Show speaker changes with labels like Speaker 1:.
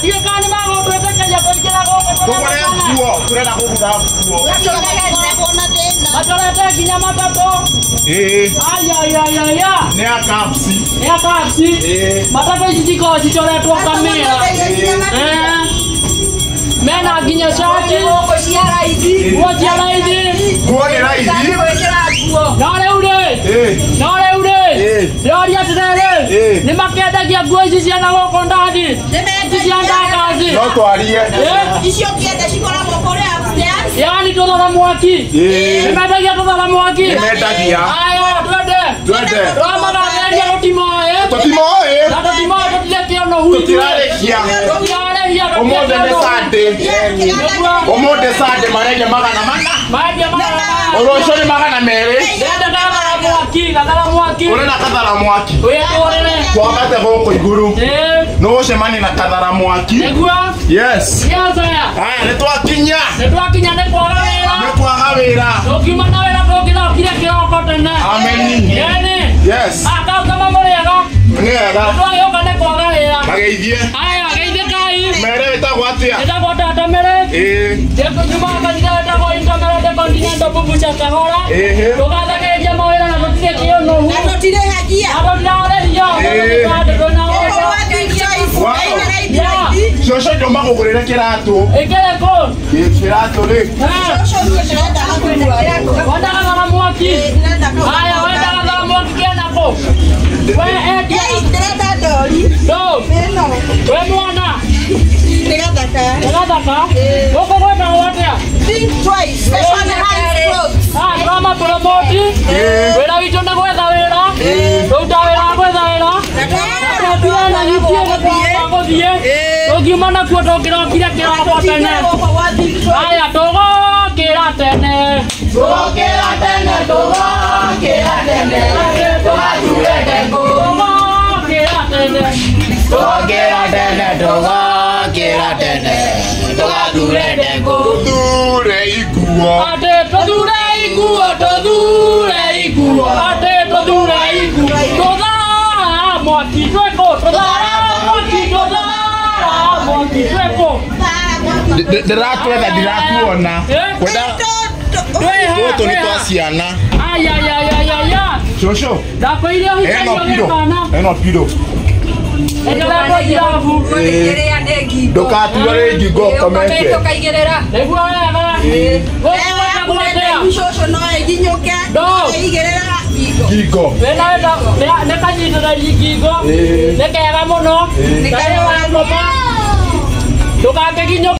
Speaker 1: Dio kani mago tweteka ya kujira go.
Speaker 2: Tukore kuo, turenda kuguda kuo.
Speaker 1: Matolete kinya matato. Aya.
Speaker 2: Ni akapsi.
Speaker 1: Ni akapsi. Matato jijiko jicholetwa kamera. Mena kinya shati. Kuoshia hivi.
Speaker 2: Kuone raidi.
Speaker 1: Nale ude. Ndio atirere. Ni makendagia nguo ici ciana goko ndani. Ciana kazi.
Speaker 2: No twarie.
Speaker 3: Icio kiende cikoragwo kuri upstairs.
Speaker 1: Yani tuthara mwaki. Nimendagia tuthara mwaki.
Speaker 2: Nimendagia.
Speaker 1: Aya, twende. Ramaganĩria tũtimoĩ. Na tũtimoĩ tũtirekia no hui.
Speaker 2: Tutirarekia. Ũmũthĩ nĩ Sunday. Ũmũthĩ Sunday marendia magana mana. Ũrũciũ nĩ magana merĩ. Ũrĩ na kathara mwaki. Twambate gũkũ igũrũ. Nĩgũcemania na kathara mwaki. Yes. Aya, nĩtwakinya. Nĩ kwaga wĩra. Amen. Yes. Nĩwega. Mageithie. Mere wĩtagwo atĩa? Coco njũma ngũgũrĩre kĩratũ. Kĩratũ rĩ.
Speaker 1: Gimana kuat kira tene. Aya togo kira tene.
Speaker 2: Dure ikuo. Ndĩrakwenda ndirakuona. Kwenda gũtũ nĩ twa ciana. Coco. Eno pido. Ndũkature ngingo komete. Ngingo.
Speaker 1: Ndũkake ngingo.